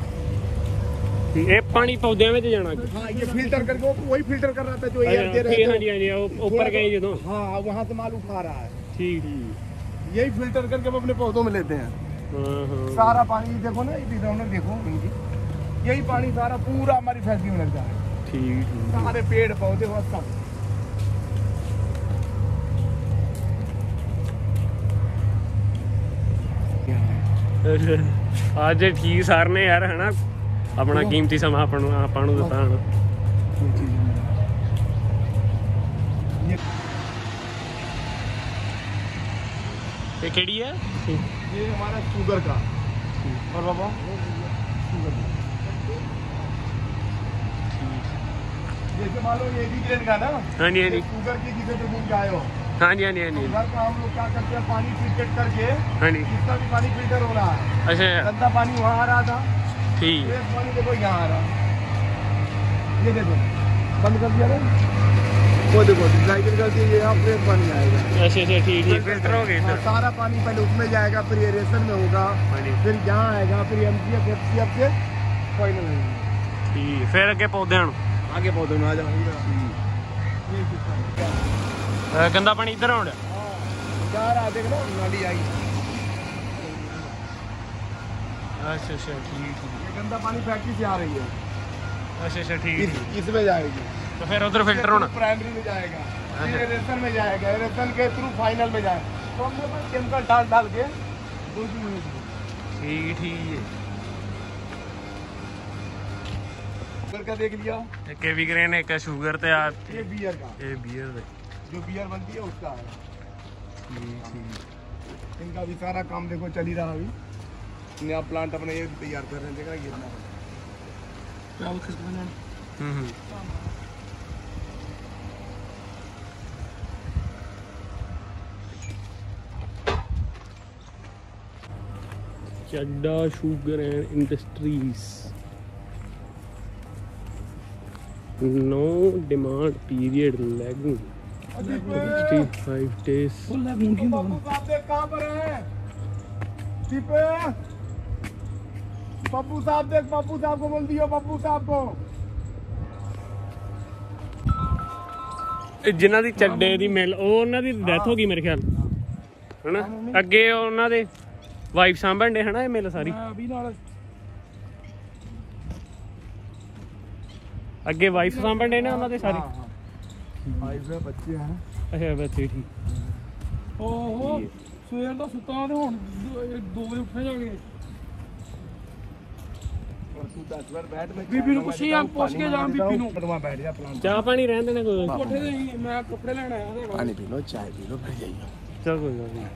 ये पानी पौधे में जाना। हाँ ये फिल्टर करके, वो वही फिल्टर कर रहा था जो एयर दे रहे हाँ जी हाँ जी ऊपर गए जो। हाँ वहाँ से माल उठा रहा है, ठीक ठीक। यही फिल्टर करके हम अपने पौधों में लेते हैं। हाँ हाँ सारा पानी देखो ना, ये देखो इनकी, यही पानी सारा पूरा हमारी फैक्ट्री में लगता है। ठीक ठीक। सारे पेड़ पौधे वो सब। आज ठीक सर ने यार है ना अपना कीमती समा अपन ਆਪਾਂ ਨੂੰ ਦਿੱਤਾ ਹਨ। ये केड़ी है? ये हमारा शुगर का, और बाबा शुगर का। जैसे मान लो ये भी ग्रेन का ना। हाँ जी हाँ जी शुगर की जिसे जमीन का आयो। हाँ जी हाँ जी हाँ जी। शुगर का हम लोग क्या करते हैं, पानी फिल्टर करके, हाँ जी इसका भी पानी फिल्टर हो रहा है। अच्छा गंदा पानी वहाँ आ रहा था, ठीक। फ्रेश पानी देखो यहाँ आ रहा। ये देखो बंद कर दिया ना। वो देखो ड्राई निकलती है, ये यहाँ फ्रेश पानी आएगा। अच्छा अच्छा ठीक ठीक फिल्टर हो गए हाँ, इधर। सारा पानी पहले उसमें जाएगा, फिर एरेशन में होगा, हाँ जी फिर यहाँ आएगा, फिर M C F F C F से फाइनल आएगा। ठीक फिर अगे पौधे हूँ आगे पौधे में आ जाएंगे। गंदा पानी इधर आउंड चार आ देख ना नाली आई। अच्छा अच्छा ठीक ये गंदा पानी फैक्ट्री से आ रही है, अच्छा अच्छा ठीक इस- इसमें जाएगी, तो फिर उधर फिल्टर होना। प्राइमरी में जाएगा, फिर एरेशन में जाएगा, एरेशन के थ्रू फाइनल में जाएगा। तो हम लोग केमिकल डाल डाल के दो तीन मिनट ठीक ठीक है शुगर का देख लिया, के भी ग्रेन एक शुगर ते आ ये बियर का, ये बियर दे जो बियर बनती है उसका है। ठीक ठीक इनका भी सारा काम देखो चल ही रहा अभी, नया प्लांट अपने ये तैयार कर रहे हैं, देखा कितना हम्म हम्म Chadha sugar and industries no demand period lagging sixty five days Pappu साहब देख कहाँ पर है, टिपे पप्पू साहब देख, पप्पू साहब को बोल दियो, पप्पू साहब को। ਜਿਨ੍ਹਾਂ ਦੀ ਚੱਡੇ ਦੀ ਮਿਲ ਉਹ ਉਹਨਾਂ ਦੀ ਡੈਥ ਹੋ ਗਈ ਮੇਰੇ ਖਿਆਲ ਹਨਾ ਅੱਗੇ ਉਹਨਾਂ ਦੇ ਵਾਈਫ ਸਾਂਭਣ ਦੇ ਹਨਾ ਇਹ ਮਿਲ ਸਾਰੀ ਅਭੀ ਨਾਲ ਅੱਗੇ ਵਾਈਫ ਸਾਂਭਣ ਦੇ ਨੇ ਉਹਨਾਂ ਦੇ ਸਾਰੇ फाइव है, बच्चे हैं। ਅੱਛਾ ਬੱਚੇ ਠੀਕ ਓਹੋ ਸਵੇਰ ਦਾ ਸੁੱਤਾ ਤੇ ਹੁਣ ਦੋ ਵਜੇ ਉੱਠੇ ਜਾ ਕੇ ਬੀਬੀ ਨੂੰ ਪੁੱਛੀ ਆ, ਪੁੱਛ ਕੇ ਜਾ ਬੀਬੀ ਨੂੰ। बैठ जा प्लांट, ਚਾਹ ਪਾਣੀ ਰਹਿਣ ਦੇਣਾ ਕੋਈ ਕੋਠੇ ਤੇ ਹੀ ਮੈਂ ਕੱਪੜੇ ਲੈਣ ਆਇਆ ਤੇ पानी पी लो, चाय पी लो, फिर जाइए। ਚਲ ਕੋਈ ਗੱਲ ਨਹੀਂ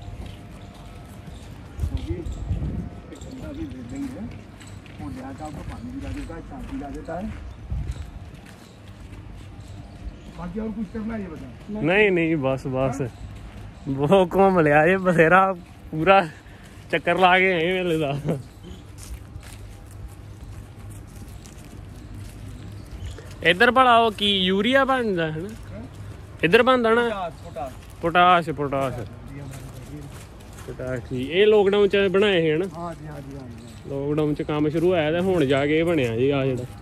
ठंडा भी दे देंगे, हो जाएगा, आपको पानी भी ला देता है, चाय भी ला देता है। बाकी और कुछ करना है ये बता। ਨਹੀਂ ਨਹੀਂ ਬਸ ਬਸ ਬਹੁਤ ਘੁੰਮ ਲਿਆ ਇਹ ਬਥੇਰਾ ਪੂਰਾ ਚੱਕਰ ਲਾ ਕੇ ਆਏ ਮੇਲੇ ਦਾ ਇੱਧਰ ਭਲਾ ਉਹ ਕੀ ਯੂਰੀਆ ਬਣਦਾ ਹੈ ਨਾ ਇੱਧਰ ਬਣਦਾ ਨਾ ਪੋਟਾਸ਼ ਪੋਟਾਸ਼ ਪੋਟਾਸ਼ ਠੀਕ ਇਹ ਲੋਕਡਾਊਨ ਚ ਬਣਾਏ ਹੈ ਨਾ हाँ जी हाँ जी हाँ जी। ਲੋਕਡਾਊਨ ਚ ਕੰਮ ਸ਼ੁਰੂ ਹੋਇਆ ਤੇ ਹੁਣ ਜਾ ਕੇ ਇਹ ਬਣਿਆ ਜੀ ਆ ਜਿਹੜਾ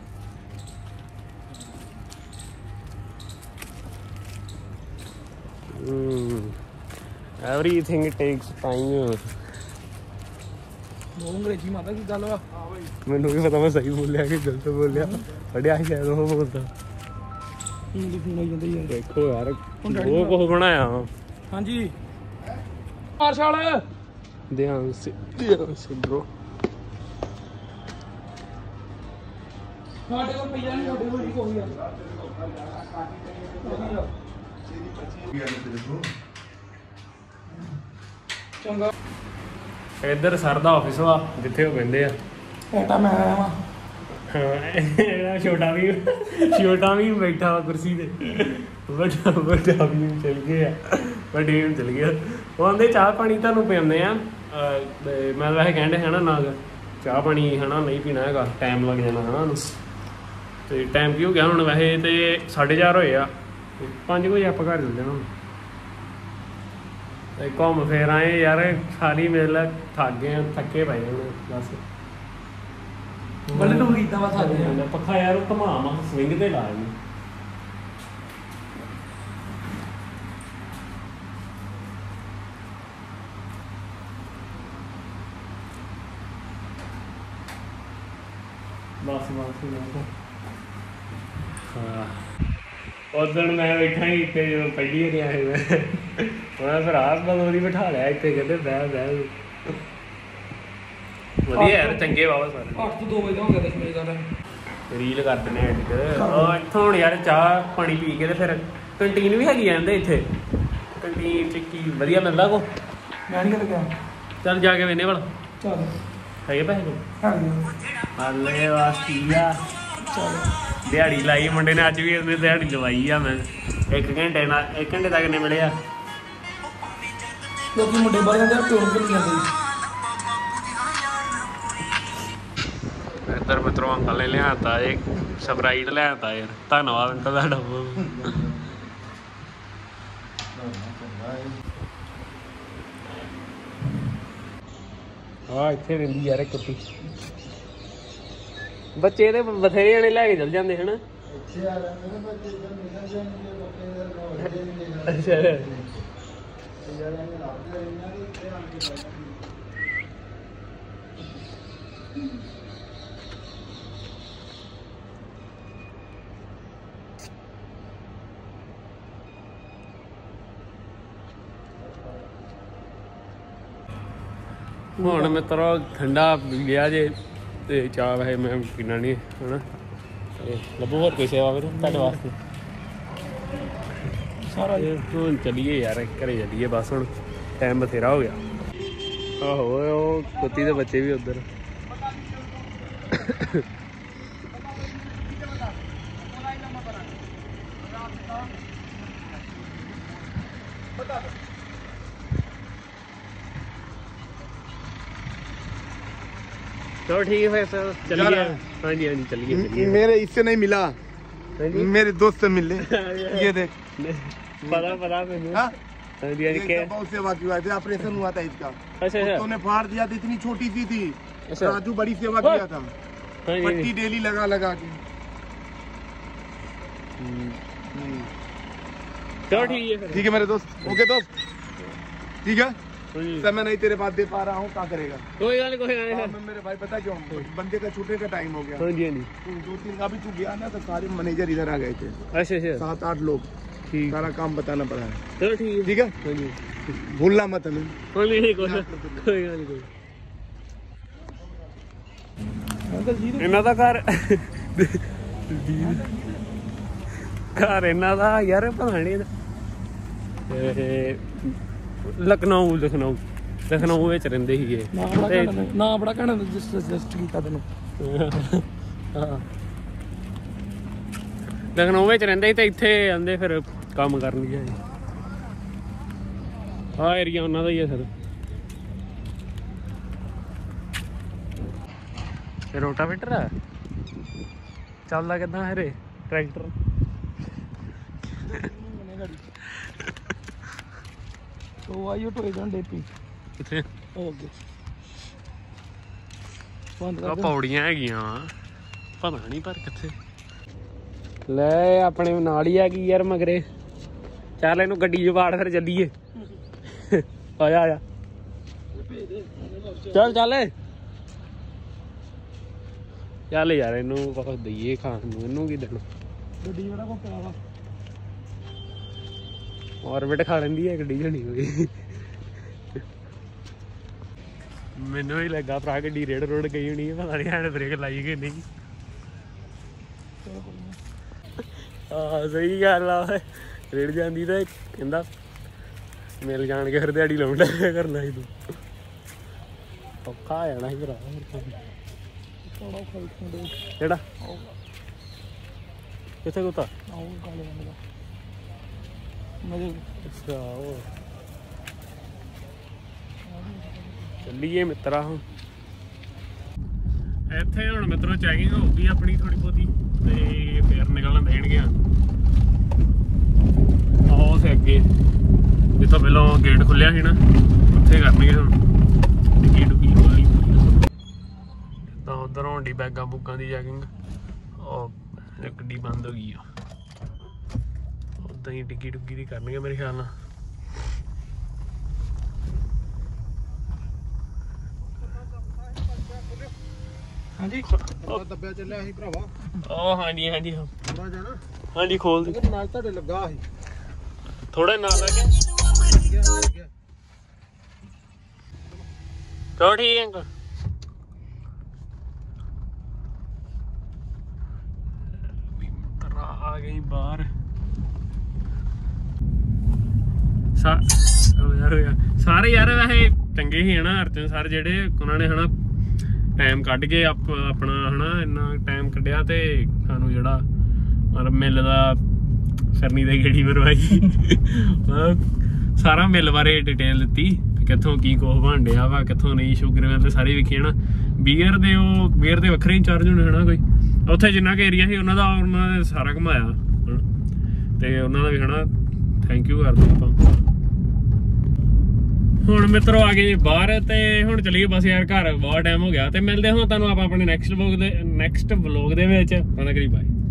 ਐਵਰੀਥਿੰਗ ਟੇਕਸ ਟਾਈਮ ਉਹ ਅੰਗਰੇਜ਼ੀ ਮਾਤਾ ਕੀ ਗੱਲ ਵਾ ਮੈਨੂੰ ਵੀ ਪਤਾ ਮੈਂ ਸਹੀ ਬੋਲਿਆ ਕਿ ਗਲਤ ਬੋਲਿਆ ਪੜਿਆ ਸੀ ਸ਼ਾਇਦ ਉਹ ਬੋਲਦਾ ਇੰਗਲਿਸ਼ ਨੂੰ ਜਾਂਦੇ ਯਾਰ। ਦੇਖੋ ਯਾਰ ਉਹ ਕੁਝ ਬਣਾਇਆ ਵਾ ਹਾਂਜੀ ਮਾਰਸ਼ਲ ਧਿਆਨ ਸੇ ਧਿਆਨ ਸੇ ਬ్రో ਸਾਡੇ ਕੋਲ ਪਈਆ ਨਹੀਂ, ਸਾਡੇ ਕੋਲ ਕੋਈ ਆ ਚੰਗਾ। ਇੱਧਰ ਸਰ ਦਾ ਆਫਿਸ ਵਾ ਜਿੱਥੇ ਉਹ ਬਹਿੰਦੇ ਆ ਐਟਾ ਮੈਂ ਆਇਆ ਵਾਂ ਹਾਂ ਇਹਦਾ ਛੋਟਾ ਵੀ ਛੋਟਾ ਵੀ ਬੈਠਾ ਵਾ ਕੁਰਸੀ ਤੇ ਵੱਡਾ ਵੱਡਾ ਵੀ ਚਲ ਗਿਆ ਵੱਡੇ ਵੀ ਚਲ ਗਿਆ ਉਹ ਆਂਦੇ ਚਾਹ ਪਾਣੀ ਤੁਹਾਨੂੰ ਪਿਆਉਂਦੇ ਆ ਤੇ ਮੈਂ ਵੈਸੇ ਕਹਿੰਦੇ ਹਨਾ ਨਾ ਚਾਹ ਪਾਣੀ ਹਨਾ ਨਹੀਂ ਪੀਣਾ ਹੈਗਾ ਟਾਈਮ ਲੱਗ ਜਾਣਾ ਹਨਾ ਉਹਨੂੰ ਤੇ ਟਾਈਮ ਕੀ ਹੋ ਗਿਆ ਹੁਣ ਵੈਸੇ ਤੇ ਸਾਢੇ ਚਾਰ ਹੋਏ ਆ ਪੰਜ ਵਜੇ ਆਪਾਂ ਘਰ ਚੱਲ ਜਾਣਾ ਹੁਣ ਤੇ ਘੁੰਮ ਫੇਰ ਆਏ ਯਾਰ ਸਾਰੀ ਮੇਲ ਥੱਕ ਗਏ ਥੱਕੇ ਪਏ ਨੇ ਬਸ ਬੱਲੇ ਨੂੰ ਕੀਤਾ ਵਾ ਸਾਡੇ ਪੱਖਾ ਯਾਰ ਉਹ ਘੁਮਾ ਮਾ ਸਵਿੰਗ ਤੇ ਲਾ ਜੀ ਬਸ ਬਸ ਹਾਂ ਉਦੋਂ ਮੈਂ ਬੈਠਾ ਹੀ ਇੱਥੇ ਜਦੋਂ ਪਹਿਲੀ ਵਾਰੀ ਆਏ ਮੈਂ ਉਹਨਾਂ ਫਿਰ ਆਸ ਬਦੋਰੀ ਬਿਠਾ ਲਿਆ ਇੱਥੇ ਕਹਿੰਦੇ ਬਹਿ ਬਹਿ ਵਧੀਆ ਯਾਰ ਚੰਗੇ ਬਾਬਾ ਸਾਰੇ ਅੱਠ ਤੋਂ ਦੋ ਵਜੇ ਦਾ ਹੋ ਗਿਆ ਦੇਖ ਮੇਰੀ ਗੱਲ ਰੀਲ ਕਰ ਦਿੰਦੇ ਐਡਿਟ ਉਹ ਇੱਥੋਂ ਹੁਣ ਯਾਰ ਚਾਹ ਪਾਣੀ ਪੀ ਕੇ ਤੇ ਫਿਰ ਕੰਟੀਨ ਵੀ ਹੈਗੀ ਜਾਂਦੇ ਇੱਥੇ ਕੰਟੀਨ ਚ ਕੀ ਵਧੀਆ ਮਿਲਦਾ ਕੋ ਮੈਂ ਨਹੀਂ ਗਿਆ ਚੱਲ ਜਾ ਕੇ ਵੇਨੇ ਵਾਲਾ ਚੱਲ ਹੈਗੇ ਪੈਸੇ ਕੋ ਹਾਂ ਹਾਲੇ ਵਾਸਤੀਆ ਚੱਲ ਦਿਹਾੜੀ ਲਾਈ ਮੁੰਡੇ ਨੇ ਅੱਜ ਵੀ ਉਹਨੇ ਦਿਹਾੜੀ ਲਵਾਈ ਆ ਮੈਂ ਇੱਕ ਘੰਟੇ ਨਾਲ ਇੱਕ ਘੰਟੇ ਤੱਕ ਨੇ ਮਿਲਿਆ ਲੋਕੀ ਮੁੰਡੇ ਬਾਹਰ ਜਾਂਦੇ ਆ ਟੋਨ ਕਰ ਜਾਂਦੇ ਇੱਧਰ ਮਿੱਤਰੋ ਅੰਕਲ ਨੇ ਲਿਆਤਾ ਇਹ ਸਪਰਾਈਟ ਲਿਆਤਾ ਯਾਰ ਧੰਨਵਾਦ ਅੰਕਲ ਤੁਹਾਡਾ ਆ ਇੱਥੇ ਰਹਿੰਦੀ ਯਾਰ ਕੁੱਤੀ ਬੱਚੇ ਇਹਦੇ ਬਥੇਰੇ ਜਣੇ ਲੈ ਕੇ ਚਲ ਜਾਂਦੇ ਹਨ ਅੱਛਾ ਹੁਣ ਮਿੱਤਰੋ ਠੰਡਾ ਪੀ ਲਿਆ ਜੇ ਤੇ ਚਾਹ ਵੈਸੇ ਮੈਂ ਪੀਣਾ ਨਹੀਂ ਹਨਾ ਤੇ ਲੱਭੋ ਹੋਰ ਕੋਈ ਸੇਵਾ ਫਿਰ ਤੁਹਾਡੇ ਵਾਸਤੇ ਸਾਰਾ ਹੁਣ ਚੱਲੀਏ ਯਾਰ ਘਰੇ ਚੱਲੀਏ ਬਸ ਹੁਣ ਟਾਈਮ ਬਥੇਰਾ ਹੋ ਗਿਆ ਆਹੋ ਉਹ ਕੁੱਤੀ ਦੇ ਬੱਚੇ ਵੀ ਉੱਧਰ चलो ठीक है फिर सर चलिए हाँ जी हाँ जी चलिए मेरे इससे नहीं मिला मेरे दोस्त से मिले ये देख पता पता बहुत सेवा की थे ऑपरेशन हुआ था इसका अच्छा तूने फाड़ दिया था इतनी छोटी सी थी राजू बड़ी सेवा किया था पट्टी डेली लगा लगा के चलो ठीक है ठीक है मेरे दोस्त ओके दोस्त ठीक है सर मैं नहीं तेरे पास दे पा रहा हूँ क्या करेगा कोई गाल कोई गाल मेरे भाई पता क्यों बंदे का छूटने का टाइम हो गया हाँ जी हाँ जी दो तीन का भी तू गया ना तो सारे मैनेजर इधर आ गए थे अच्छा अच्छा सात आठ लोग ठीक सारा काम बताना पड़ा है चलो ठीक है ठीक है हाँ जी भूलना मत हमें कोई नहीं कोई कोई गाल कोई ਇਹਨਾਂ ਦਾ ਘਰ ਘਰ ਇਹਨਾਂ ਦਾ ਯਾਰ ਪਤਾ ਨਹੀਂ ਲਖਨਊ ਲਖਨਊ ਲਖਨਊ ਵਿੱਚ ਰਹਿੰਦੇ ਸੀਗੇ ਨਾ ਬੜਾ ਘਣਾ ਸਜੈਸਟ ਕੀਤਾ ਤੈਨੂੰ ਹਾਂ ਲਖਨਊ ਵਿੱਚ ਰਹਿੰਦੇ ਸੀ ਤੇ ਇੱਥੇ ਆਂਦੇ ਫਿਰ ਕੰਮ ਕਰਨ ਲਈ ਆਹ ਏਰੀਆ ਉਹਨਾਂ ਦਾ ਹੀ ਹੈ ਸਰ ਰੋਟਾਵੇਟਰ ਹੈ ਚੱਲਦਾ ਕਿੱਦਾਂ ਹਰੇ ਟਰੈਕਟਰ तो आइयो टोए जान डेपी ਕਿੱਥੇ ओके बंद ਆ ਪੌੜੀਆਂ ਹੈਗੀਆਂ ਪਤਾ ਨਹੀਂ ਪਰ ਕਿੱਥੇ ਲੈ ਆਪਣੇ ਨਾਲ ਹੀ ਆ ਗਈ ਯਾਰ ਮਗਰੇ ਚੱਲ ਇਹਨੂੰ ਗੱਡੀ 'ਚ ਵਾੜ ਫਿਰ ਚੱਲੀਏ ਆ ਜਾ ਆ ਜਾ ਚੱਲ ਚੱਲ ਚੱਲ ਯਾਰ ਇਹਨੂੰ ਕੁਛ ਦਈਏ ਖਾਣ ਨੂੰ ਇਹਨੂੰ ਕੀ ਦੇਣਾ ਗੱਡੀ ਜਿਹੜਾ ਕੋ ਪਿਆ ਵਾ ਔਰਬਿਟ ਖਾ ਲੈਂਦੀ ਹੈ ਗੱਡੀ ਜਣੀ ਹੋਈ ਮੈਨੂੰ ਹੀ ਲੱਗਾ ਭਰਾ ਗੱਡੀ ਰੇਡ ਰੋਡ ਗਈ ਹੋਣੀ ਪਤਾ ਨਹੀਂ ਹੈਂਡ ਬ੍ਰੇਕ ਲਾਈ ਕਿ ਨਹੀਂ ਆਹ ਸਹੀ ਗੱਲ ਆ ਰੇਡ ਜਾਂਦੀ ਤਾਂ ਕਹਿੰਦਾ ਮਿਲ ਜਾਣ ਕੇ ਫਿਰ ਦਿਹਾੜੀ ਲਾਉਂਦਾ ਕਰਨਾ ਸੀ ਤੂੰ ਔਖਾ ਆ ਜਾਣਾ ਸੀ ਭਰਾ ਕਿਹੜਾ ਕਿੱਥੇ ਕੁੱਤਾ ਅੱਛਾ ਉਹ ਚੱਲੀਏ ਮਿੱਤਰਾ ਹੁਣ ਇੱਥੇ ਹੁਣ ਮਿੱਤਰੋ ਚੈਕਿੰਗ ਹੋਊਗੀ ਆਪਣੀ ਥੋੜੀ ਬਹੁਤੀ ਤੇ ਫੇਰ ਨਿਕਲਣ ਦੇਣਗੇ ਆਹ ਸੇ ਅੱਗੇ ਜਿੱਥੋਂ ਪਹਿਲਾਂ ਗੇਟ ਖੁੱਲਿਆ ਸੀ ਨਾ ਉੱਥੇ ਕਰਨਗੇ ਹੁਣ ਟਿੱਕੀ ਟੁੱਕੀ ਵਾਲੀ ਤਾਂ ਉਧਰ ਹੋਣੀ ਬੈਗਾਂ ਬੁੱਕਾਂ ਦੀ ਚੈਕਿੰਗ ਉਹ ਗੱਡੀ ਬੰਦ ਹੋ ਗਈ ਆ ਉਦਾਂ ਹੀ ਟਿੱਕੀ ਟੁੱਕੀ ਦੀ ਕਰਨਗੇ ਮੇਰੇ ਖਿਆਲ ਨਾਲ ਹਾਂਜੀ ਦੱਬਿਆ ਚੱਲਿਆ ਸੀ ਭਰਾਵਾ ਉਹ ਹਾਂਜੀ ਹਾਂਜੀ ਥੋੜਾ ਜਿਹਾ ਨਾ ਹਾਂਜੀ ਖੋਲ ਦੇ ਨਾਲ ਤੁਹਾਡੇ ਲੱਗਾ ਸੀ ਥੋੜਾ ਨਾਲ ਲੱਗੇ ਚਲੋ ਠੀਕ ਹੈ ਅੰਕਲ ਆ ਗਈ ਬਾਹਰ ਸਾਰੇ ਯਾਰ ਵੈਸੇ ਚੰਗੇ ਹੀ ਹਨਾ ਅਰਜਨ ਸਰ ਜਿਹੜੇ ਉਹਨਾਂ ਨੇ ਹਨਾ ਟਾਈਮ ਕੱਢ ਕੇ ਆਪਣਾ ਹਨਾ ਇੰਨਾ ਟਾਈਮ ਕੱਢਿਆ ਤੇ ਸਾਨੂੰ ਜਿਹੜਾ ਮਤਲਬ ਮਿਲ ਦਾ ਸਰਨੀ ਦੀ ਗੇੜੀ ਮਰਵਾਈ ਸਾਰਾ ਮਿਲ ਬਾਰੇ ਡਿਟੇਲ ਦਿੱਤੀ ਕਿੱਥੋਂ ਕੀ ਕੁਛ ਬਣ ਡਿਆ ਵਾ ਕਿੱਥੋਂ ਨਹੀਂ ਸ਼ੂਗਰ ਮਿਲ ਤੇ ਸਾਰੇ ਵੇਖੇ ਹਨਾ ਬੀਅਰ ਦੇ ਉਹ ਬੀਅਰ ਦੇ ਵੱਖਰੇ ਇੰਚਾਰਜ ਹੋਣੇ ਹਨਾ ਕੋਈ ਉੱਥੇ ਜਿੰਨਾ ਕੁ ਏਰੀਆ ਸੀ ਉਹਨਾਂ ਦਾ ਉਹਨਾਂ ਨੇ ਸਾਰਾ ਘੁਮਾਇਆ ਤੇ ਉਹਨਾਂ ਦਾ ਵੀ ਹਨਾ ਥੈਂਕ ਯੂ ਕਰਦੇ ਆਪਾਂ ਹੁਣ ਮਿੱਤਰੋ ਆ ਗਏ ਜੀ ਬਾਹਰ ਤੇ ਹੁਣ ਚਲੀਏ ਬਸ ਯਾਰ ਘਰ ਬਹੁਤ ਟਾਈਮ ਹੋ ਗਿਆ ਤੇ ਮਿਲਦੇ ਹੁਣ ਤੁਹਾਨੂੰ ਆਪਾਂ ਆਪਣੇ ਨੈਕਸਟ ਵਲੌਗ ਦੇ ਨੈਕਸਟ ਵਲੌਗ ਦੇ ਵਿੱਚ ਪਤਾ ਕਰੀ ਬਾਏ।